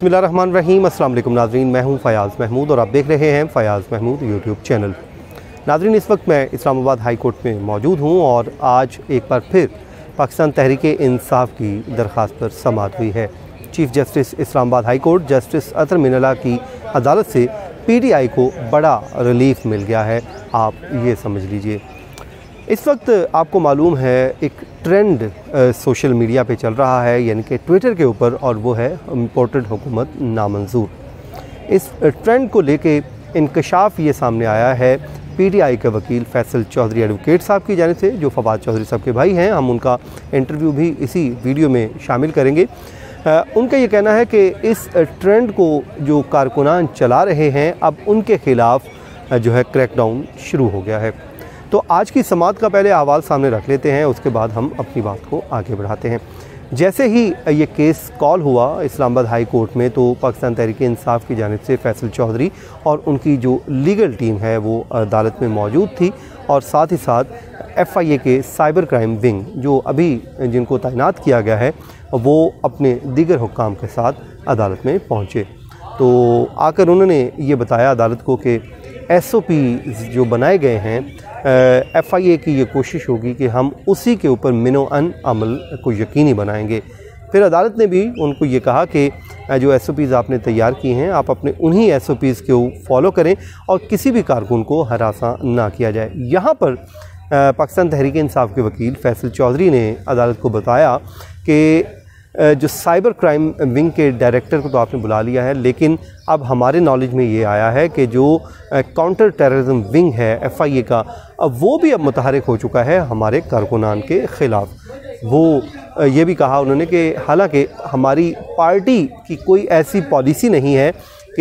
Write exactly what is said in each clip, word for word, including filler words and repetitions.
बिस्मिल्लाहिर्रहमानिर्रहीम। अस्सलाम वालेकुम नाज़रीन, मैं हूं फ़याज़ महमूद और आप देख रहे हैं फ़याज़ महमूद यूट्यूब चैनल। नाज़रीन, इस वक्त मैं इस्लामाबाद हाई कोर्ट में मौजूद हूं और आज एक बार फिर पाकिस्तान तहरीक इंसाफ की दरख्वास्त पर समाअत हुई है। Chief justice Islamabad high court justice Athar Minallah की अदालत से पी टी आई को बड़ा रिलीफ मिल गया है, आप ये समझ लीजिए। इस वक्त आपको मालूम है एक ट्रेंड सोशल मीडिया पे चल रहा है, यानी कि ट्विटर के ऊपर, और वो है इम्पोर्टेड हुकूमत नामंजूर। इस ट्रेंड को लेके इंकशाफ ये सामने आया है पी टी आई के वकील फैसल चौधरी एडवोकेट साहब की जानिब से, जो फवाद चौधरी साहब के भाई हैं। हम उनका इंटरव्यू भी इसी वीडियो में शामिल करेंगे। आ, उनका ये कहना है कि इस ट्रेंड को जो कारकुनान चला रहे हैं, अब उनके ख़िलाफ़ जो है क्रैकडाउन शुरू हो गया है। तो आज की समाअत का पहले अहवाल सामने रख लेते हैं, उसके बाद हम अपनी बात को आगे बढ़ाते हैं। जैसे ही ये केस कॉल हुआ इस्लामाबाद हाई कोर्ट में, तो पाकिस्तान तहरीक इंसाफ की जानिब से फैसल चौधरी और उनकी जो लीगल टीम है वो अदालत में मौजूद थी, और साथ ही साथ एफ़ आई ए के साइबर क्राइम विंग जो अभी जिनको तैनात किया गया है, वो अपने दीगर हुक्काम के साथ अदालत में पहुँचे। तो आकर उन्होंने ये बताया अदालत को कि एस ओ पी जो बनाए गए हैं, एफ़ आई ए की ये कोशिश होगी कि हम उसी के ऊपर मिनो अन अमल को यकीनी बनाएंगे। फिर अदालत ने भी उनको ये कहा कि जो एस ओ पीज़ आपने तैयार की हैं, आप अपने उन्हीं एस ओ पीज़ को फॉलो करें और किसी भी कारकुन को हरासा ना किया जाए। यहाँ पर पाकिस्तान तहरीक इंसाफ के वकील फैसल चौधरी ने अदालत को बताया कि जो साइबर क्राइम विंग के डायरेक्टर को तो आपने बुला लिया है, लेकिन अब हमारे नॉलेज में ये आया है कि जो काउंटर टेररिज्म विंग है एफ़ आई ए का, अब वो भी अब मुतहरिक हो चुका है हमारे कारकुनान के ख़िलाफ़। वो ये भी कहा उन्होंने कि हालांकि हमारी पार्टी की कोई ऐसी पॉलिसी नहीं है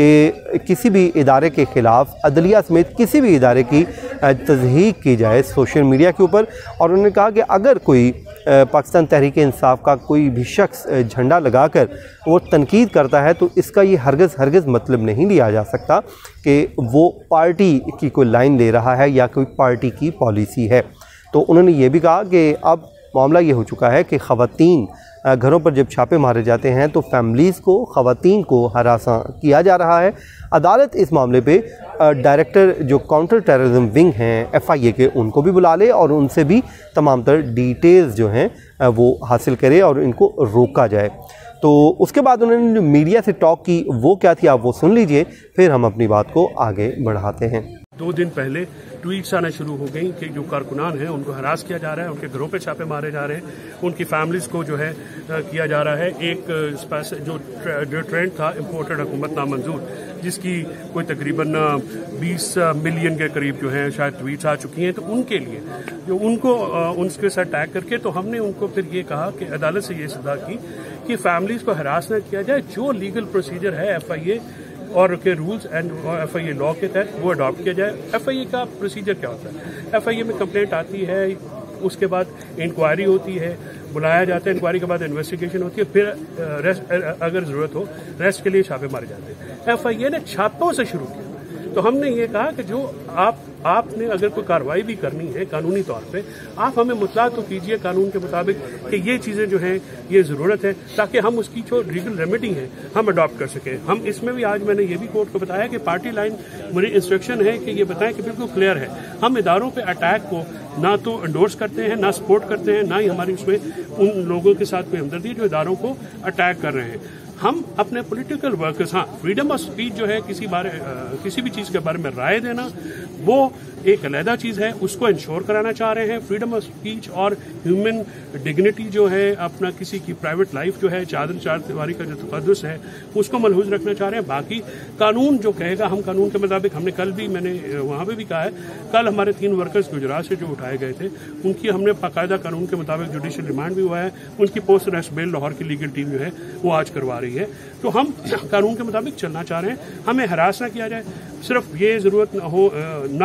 कि किसी भी इदारे के ख़िलाफ़ अदलिया समेत किसी भी इदारे की तज़हीक की जाए सोशल मीडिया के ऊपर। और उन्होंने कहा कि अगर कोई पाकिस्तान तहरीक इंसाफ का कोई भी शख्स झंडा लगाकर वो तनकीद करता है, तो इसका ये हरगज़ हरगज़ मतलब नहीं लिया जा सकता कि वो पार्टी की कोई लाइन ले रहा है या कोई पार्टी की पॉलिसी है। तो उन्होंने ये भी कहा कि अब मामला ये हो चुका है कि ख़वातीन घरों पर जब छापे मारे जाते हैं तो फैमिलीज़ को, ख़वातीन को हरासा किया जा रहा है। अदालत इस मामले पे डायरेक्टर जो काउंटर टेररिज्म विंग हैं एफ़ आई ए के, उनको भी बुला ले और उनसे भी तमाम तर डिटेल्स जो हैं वो हासिल करे और इनको रोका जाए। तो उसके बाद उन्होंने जो मीडिया से टॉक की वो क्या थी, आप वो सुन लीजिए, फिर हम अपनी बात को आगे बढ़ाते हैं। दो दिन पहले ट्वीट्स आना शुरू हो गई कि जो कारकुनान हैं उनको हरास किया जा रहा है, उनके घरों पे छापे मारे जा रहे हैं, उनकी फैमिलीज़ को जो है किया जा रहा है। एक जो जो ट्रेंड था इम्पोर्टेड हुकूमत नामंजूर, जिसकी कोई तकरीबन बीस मिलियन के करीब जो है शायद ट्वीट्स आ चुकी हैं, तो उनके लिए जो उनको उनके साथ टैग करके, तो हमने उनको फिर ये कहा कि अदालत से ये सलाह की कि फैमिलीज़ को हरास न किया जाए। जो लीगल प्रोसीजर है एफ आई ए और के rules and F I A law के तहत वो अडॉप्ट किया जाए। एफ आई ए का प्रोसीजर क्या होता है? एफ आई ए में कंप्लेंट आती है, उसके बाद इंक्वायरी होती है, बुलाया जाता है, इंक्वायरी के बाद इन्वेस्टिगेशन होती है, फिर रेस्ट अगर ज़रूरत हो रेस्ट के लिए छापे मारे जाते हैं। एफ आई ए ने छापों से शुरू किया, तो हमने ये कहा कि जो आप आपने अगर कोई कार्रवाई भी करनी है कानूनी तौर पे, आप हमें मुतला तो कीजिए कानून के मुताबिक कि ये चीज़ें जो हैं ये ज़रूरत है, ताकि हम उसकी जो लीगल रेमेडी है हम अडॉप्ट कर सकें। हम इसमें भी आज मैंने ये भी कोर्ट को बताया कि पार्टी लाइन मेरी इंस्ट्रक्शन है कि ये बताएं कि बिल्कुल क्लियर है, हम इदारों पे अटैक को ना तो एंडोर्स करते हैं, ना सपोर्ट करते हैं, ना ही हमारी उसमें उन लोगों के साथ कोई हमदर्दी है जो इदारों को अटैक कर रहे हैं। हम अपने पॉलिटिकल वर्कर्स, हाँ, फ्रीडम ऑफ स्पीच जो है, किसी बारे किसी भी चीज़ के बारे में राय देना, वो एक अलहदा चीज़ है, उसको इंश्योर कराना चाह रहे हैं। फ्रीडम ऑफ स्पीच और ह्यूमन डिग्निटी जो है, अपना किसी की प्राइवेट लाइफ जो है, चादर चार दीवारी का जो तकद्दुस है, उसको मलहूज रखना चाह रहे हैं। बाकी कानून जो कहेगा, हम कानून के मुताबिक, हमने कल भी मैंने वहाँ पे भी कहा है, कल हमारे तीन वर्कर्स गुजरात से जो उठाए गए थे, उनकी हमने बाकायदा कानून के मुताबिक जुडिशल रिमांड भी हुआ है, उनकी पोस्ट अरेस्ट बेल लाहौर की लीगल टीम जो है वो आज करवा रही है। तो हम कानून के मुताबिक चलना चाह रहे हैं, हमें हरास ना किया जाए। सिर्फ ये ज़रूरत ना हो ना हो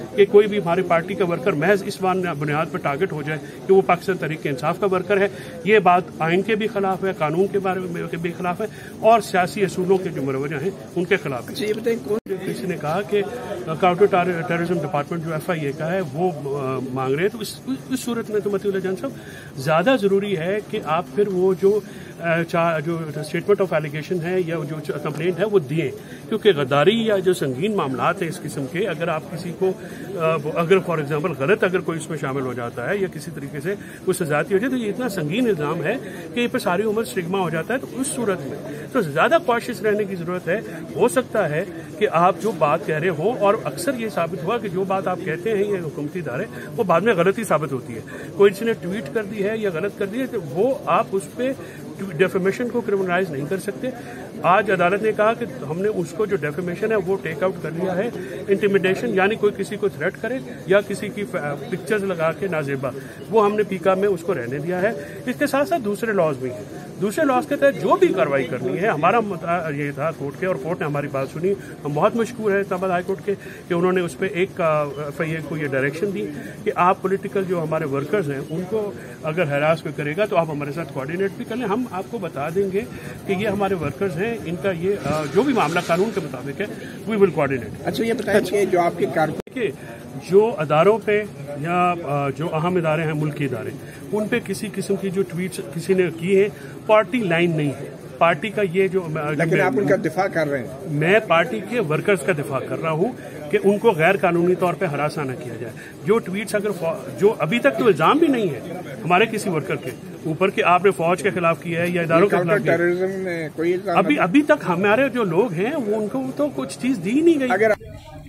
कि कोई भी हमारी पार्टी का वर्कर महज इस बुनियाद पर टारगेट हो जाए कि वो पाकिस्तान तहरीक इंसाफ का वर्कर है। ये बात आइन के भी खिलाफ है, कानून के बारे में के भी खिलाफ है और सियासी असूलों के जो मरवजा हैं उनके खिलाफ है। ये बताएं, कौन किसी ने कहा कि काउंटर टेररिज्म डिपार्टमेंट जो एफ आई ए का है वो मांग रहे हैं, तो इस, इस सूरत में तो मतीउल्लाह जान साहब ज़्यादा ज़रूरी है कि आप फिर वो जो जो स्टेटमेंट ऑफ एलिगेशन है या जो कंप्लेंट है वो दिए, क्योंकि गद्दारी या जो संगीन मामलात हैं इस किस्म के, अगर आप किसी को अगर फॉर एग्जांपल गलत अगर कोई इसमें शामिल हो जाता है या किसी तरीके से कोई सजाती हो जाए तो ये इतना संगीन इल्ज़ाम है कि ये पर सारी उम्र स्टिग्मा हो जाता है। तो उस सूरत में तो ज़्यादा कॉशियस रहने की ज़रूरत है। हो सकता है कि आप जो बात कह रहे हो, और अक्सर ये साबित हुआ कि जो बात आप कहते हैं ये हुकूमती इदारे वो बाद में गलती साबित होती है। कोई किसी ने ट्वीट कर दी है या गलत कर दी है तो वो आप उस पर डेफेमेशन को क्रिमिनलाइज नहीं कर सकते। आज अदालत ने कहा कि हमने उसको जो डेफेमेशन है वो टेक आउट कर लिया है। इंटिमिडेशन यानी कोई किसी को थ्रेट करे या किसी की पिक्चर्स लगा के नाजेबा, वो हमने पीका में उसको रहने दिया है। इसके साथ साथ दूसरे लॉज भी हैं। दूसरे लॉज के तहत जो भी कार्रवाई करनी है, हमारा ये था कोर्ट के, और कोर्ट ने हमारी बात सुनी। हम बहुत मशहूर है इस्लामाबाद हाई कोर्ट के कि उन्होंने उस पर एक एफ आई ए को ये डायरेक्शन दी कि आप पॉलिटिकल जो हमारे वर्कर्स हैं उनको अगर हरास कोई करेगा तो आप हमारे साथ कोऑर्डिनेट भी कर लें। हम आपको बता देंगे कि ये हमारे वर्कर्स हैं, इनका ये जो भी मामला कानून के मुताबिक है वी विल कोऑर्डिनेट। अच्छा, ये बताइए कि जो आपके कारकुन के जो अदारों पे या जो अहम इदारे हैं मुल्की इदारे, उन पे किसी किस्म की जो ट्वीट्स किसी ने की है पार्टी लाइन नहीं है। पार्टी का ये जो, लेकिन आप उनका दिफा कर रहे हैं। मैं पार्टी के वर्कर्स का दिफा कर रहा हूँ कि उनको गैर कानूनी तौर पे हरासा न किया जाए। जो ट्वीट्स अगर जो अभी तक तो इल्जाम भी नहीं है हमारे किसी वर्कर के ऊपर कि आपने फौज के खिलाफ किया है या इदारों के खिलाफ टेररिज्म में कोई इल्जाम अभी अभी तक हमारे जो लोग हैं वो उनको तो कुछ चीज दी नहीं गई। अगर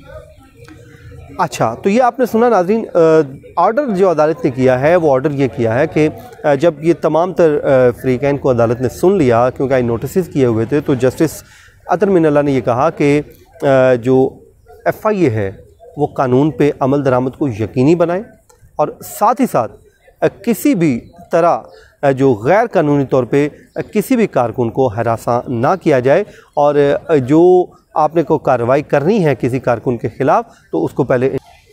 अच्छा, तो ये आपने सुना नाज़रीन, ऑर्डर जो अदालत ने किया है वो ऑर्डर ये किया है कि जब ये तमाम तर फ्रीकैन को अदालत ने सुन लिया, क्योंकि आई नोटिस किए हुए थे, तो जस्टिस अतर मिनल्ला ने ये कहा कि जो एफ आई ए है वो कानून पे अमल दरामद को यकीनी बनाए और साथ ही साथ किसी भी तरह जो गैर कानूनी तौर पे किसी भी कारकुन को हरासा ना किया जाए, और जो आपने को कार्रवाई करनी है किसी कारकुन के ख़िलाफ़ तो उसको पहले,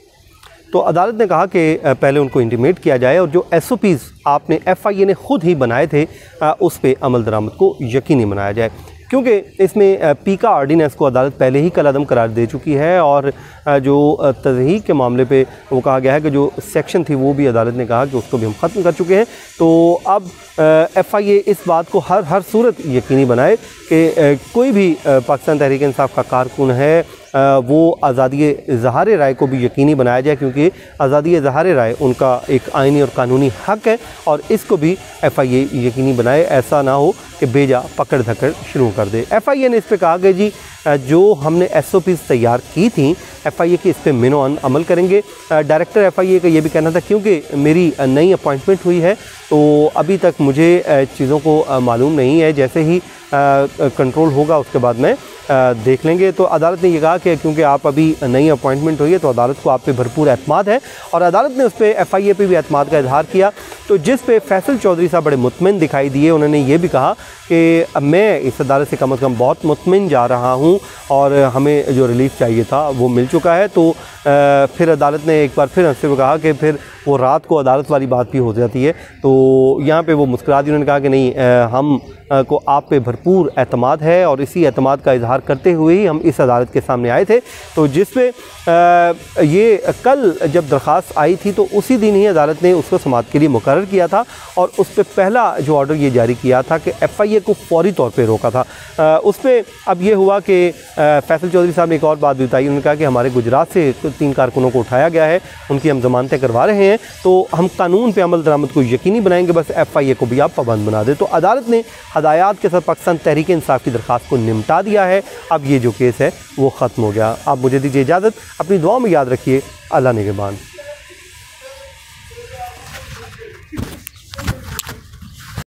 तो अदालत ने कहा कि पहले उनको इंटीमेट किया जाए और जो एस ओ पीज़ आपने एफ आई ए ने ख़ुद ही बनाए थे उस पर अमल दरामद को यकीनी बनाया जाए, क्योंकि इसमें पीका ऑर्डिनेंस को अदालत पहले ही कलअदम करार दे चुकी है। और जो तज़हीक के मामले पे वो कहा गया है कि जो सेक्शन थी वो भी अदालत ने कहा कि उसको भी हम ख़त्म कर चुके हैं। तो अब एफ़ आई ए इस बात को हर हर सूरत यकीनी बनाए कि कोई भी पाकिस्तान तहरीक इंसाफ का कारकुन है वो आज़ादी इज़हार राय को भी यकीनी बनाया जाए, क्योंकि आज़ादी इज़हार राय उनका एक आइनी और कानूनी हक़ है और इसको भी एफ़ आई ए यकीनी बनाए। ऐसा ना हो कि बेजा पकड़ धकड़ शुरू कर दे। एफ़ आई ए ने इस पर कहा कि जी जो हमने एस ओ पीज़ तैयार की थी एफ़ आई ए की इस पर मिनो अमल करेंगे। डायरेक्टर एफ़ आई ए का ये भी कहना था क्योंकि मेरी नई अपॉइंटमेंट हुई है तो अभी तक मुझे चीज़ों को मालूम नहीं है, जैसे ही कंट्रोल होगा उसके बाद में देख लेंगे। तो अदालत ने ये कहा कि क्योंकि आप अभी नई अपॉइंटमेंट हुई है तो अदालत को आप पे भरपूर एतमाद है, और अदालत ने उस पर एफ़ आई ए पे भी एतमाद का इजहार किया। तो जिस पे फैसल चौधरी साहब बड़े मुतमिन दिखाई दिए, उन्होंने ये भी कहा कि मैं इस अदालत से कम अज़ कम बहुत मुतमिन जा रहा हूँ और हमें जो रिलीफ चाहिए था वो मिल चुका है। तो फिर अदालत ने एक बार फिर हंसते हुए कहा कि फिर वो रात को अदालत वाली बात भी हो जाती है। तो यहाँ पे वो मुस्कुरा दी, उन्होंने कहा कि नहीं, हम को आप पे भरपूर एतमाद है और इसी एतमाद का इजहार करते हुए ही हम इस अदालत के सामने आए थे। तो जिसमें ये कल जब दरख्वास्त आई थी तो उसी दिन ही अदालत ने उसको समाअत के लिए मुकर्रर किया था और उस पर पहला जो ऑर्डर ये जारी किया था कि एफ़ आई ए को फौरी तौर पे रोका था। उस पर अब ये हुआ कि फैसल चौधरी साहब ने एक और बात भी बताई, उन्होंने कहा कि हमारे गुजरात से तीन कारकुनों को उठाया गया है, उनकी हम ज़मानतें करवा रहे हैं, तो हम कानून पे अमल दरामद को यकीनी बनाएंगे, बस एफ़ आई ए को भी आप पाबंद बना दें। तो अदालत ने हदायत के साथ पाकिस्तान तहरीक इंसाफ की दरख्वास्त को निपटा दिया है। अब ये जो केस है वो ख़त्म हो गया। आप मुझे दीजिए इजाज़त, अपनी दुआ में याद रखिए। अल्लाह निगहबान।